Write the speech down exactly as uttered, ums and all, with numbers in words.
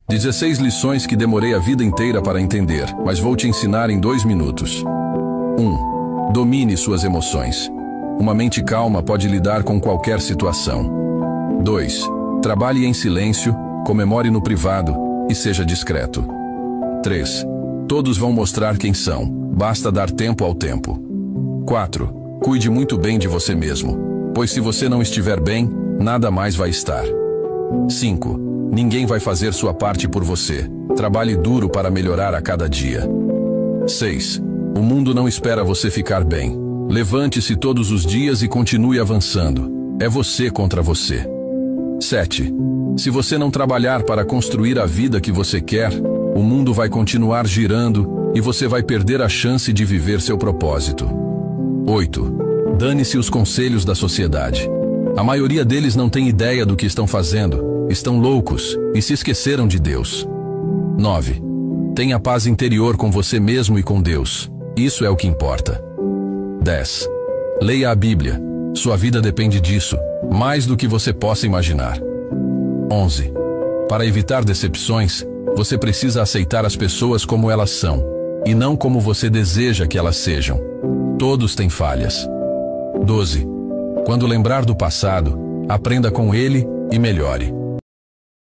dezesseis lições que demorei a vida inteira para entender, mas vou te ensinar em dois minutos. um. Domine suas emoções. Uma mente calma pode lidar com qualquer situação. dois. Trabalhe em silêncio, comemore no privado e seja discreto. três. Todos vão mostrar quem são, basta dar tempo ao tempo. quatro. Cuide muito bem de você mesmo, pois se você não estiver bem, nada mais vai estar. cinco. Ninguém vai fazer sua parte por você. Trabalhe duro para melhorar a cada dia. seis. O mundo não espera você ficar bem. Levante-se todos os dias e continue avançando. É você contra você. sete. Se você não trabalhar para construir a vida que você quer, o mundo vai continuar girando e você vai perder a chance de viver seu propósito. oito. Dane-se os conselhos da sociedade. A maioria deles não tem ideia do que estão fazendo, estão loucos e se esqueceram de Deus. nove. Tenha paz interior com você mesmo e com Deus. Isso é o que importa. dez. Leia a Bíblia. Sua vida depende disso, mais do que você possa imaginar. onze. Para evitar decepções, você precisa aceitar as pessoas como elas são, e não como você deseja que elas sejam. Todos têm falhas. doze. Quando lembrar do passado, aprenda com ele e melhore.